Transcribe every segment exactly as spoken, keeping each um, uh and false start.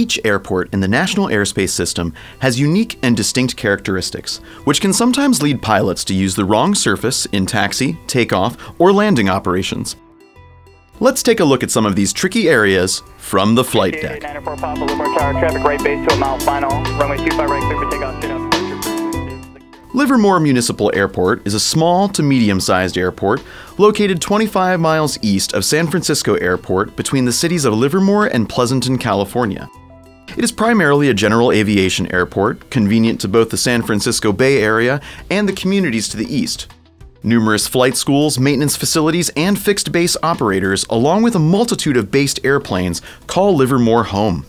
Each airport in the National Airspace System has unique and distinct characteristics, which can sometimes lead pilots to use the wrong surface in taxi, takeoff, or landing operations. Let's take a look at some of these tricky areas from the flight deck. nine oh four Papa, Livermore Tower, traffic right base to a mile final, runway two five right, clear for takeoff, straight up. Livermore Municipal Airport is a small to medium-sized airport located twenty-five miles east of San Francisco Airport between the cities of Livermore and Pleasanton, California. It is primarily a general aviation airport, convenient to both the San Francisco Bay Area and the communities to the east. Numerous flight schools, maintenance facilities, and fixed base operators, along with a multitude of based airplanes, call Livermore home.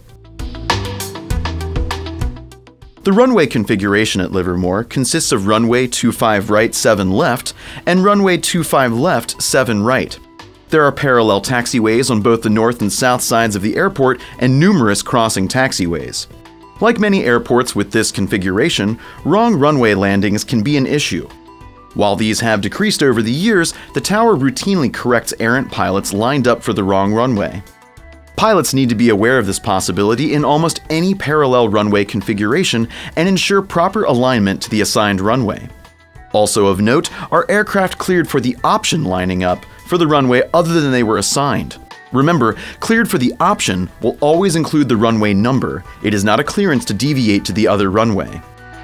The runway configuration at Livermore consists of runway two five right, seven left, and runway two five left, seven right. There are parallel taxiways on both the north and south sides of the airport and numerous crossing taxiways. Like many airports with this configuration, wrong runway landings can be an issue. While these have decreased over the years, the tower routinely corrects errant pilots lined up for the wrong runway. Pilots need to be aware of this possibility in almost any parallel runway configuration and ensure proper alignment to the assigned runway. Also of note are aircraft cleared for the option lining up for the runway other than they were assigned. Remember, cleared for the option will always include the runway number. It is not a clearance to deviate to the other runway.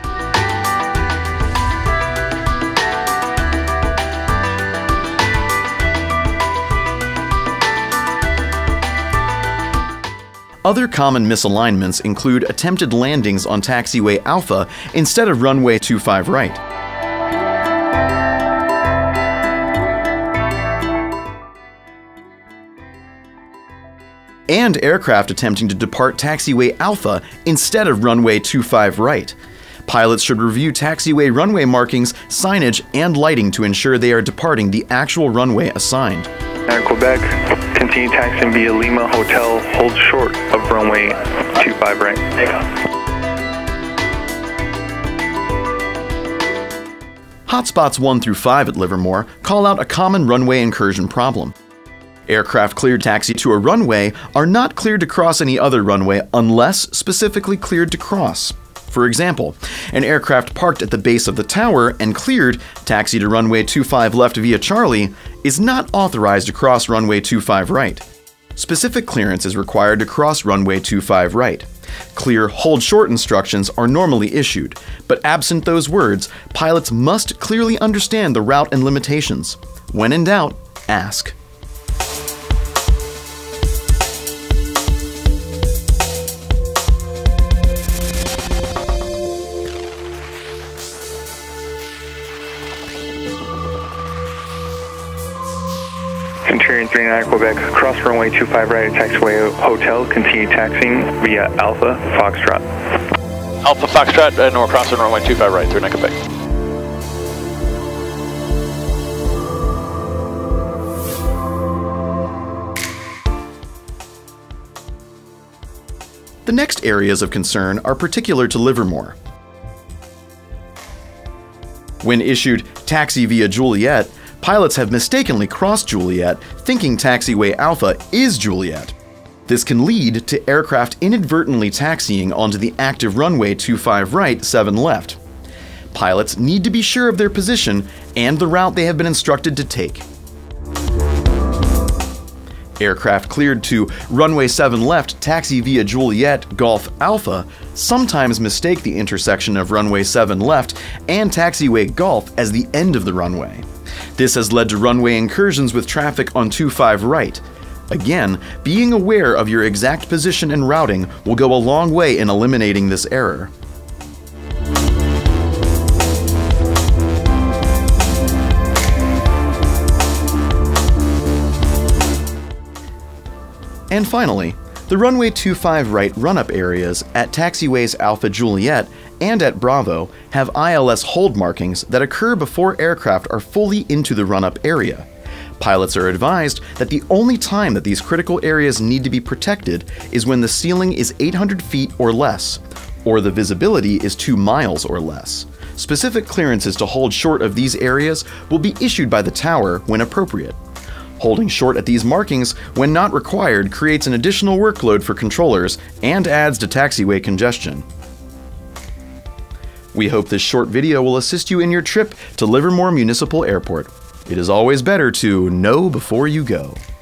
Other common misalignments include attempted landings on taxiway Alpha instead of runway two five right. And aircraft attempting to depart taxiway Alpha instead of runway two five right. Pilots should review taxiway runway markings, signage, and lighting to ensure they are departing the actual runway assigned. Air Quebec, continue taxiing via Lima Hotel, hold short of runway two five right. Hotspots one through five at Livermore call out a common runway incursion problem. Aircraft cleared taxi to a runway are not cleared to cross any other runway unless specifically cleared to cross. For example, an aircraft parked at the base of the tower and cleared taxi to runway two five left via Charlie is not authorized to cross runway two five right. Specific clearance is required to cross runway two five right. Clear hold short instructions are normally issued, but absent those words, pilots must clearly understand the route and limitations. When in doubt, ask. Centurion three nine Quebec, cross runway two five right at Taxiway Hotel, continue taxiing via Alpha Foxtrot. Alpha Foxtrot, and we're crossing runway two five right through Quebec. The next areas of concern are particular to Livermore. When issued taxi via Juliet, pilots have mistakenly crossed Juliet, thinking taxiway Alpha is Juliet. This can lead to aircraft inadvertently taxiing onto the active runway two five right, seven left. Pilots need to be sure of their position and the route they have been instructed to take. Aircraft cleared to runway seven left, taxi via Juliet, Golf Alpha, sometimes mistake the intersection of runway seven left and taxiway Golf as the end of the runway. This has led to runway incursions with traffic on two five right. Again, being aware of your exact position and routing will go a long way in eliminating this error. And finally, the runway two five right run-up areas at taxiways Alpha Juliet and at Bravo have I L S hold markings that occur before aircraft are fully into the run-up area. Pilots are advised that the only time that these critical areas need to be protected is when the ceiling is eight hundred feet or less, or the visibility is two miles or less. Specific clearances to hold short of these areas will be issued by the tower when appropriate. Holding short at these markings when not required creates an additional workload for controllers and adds to taxiway congestion. We hope this short video will assist you in your trip to Livermore Municipal Airport. It is always better to know before you go.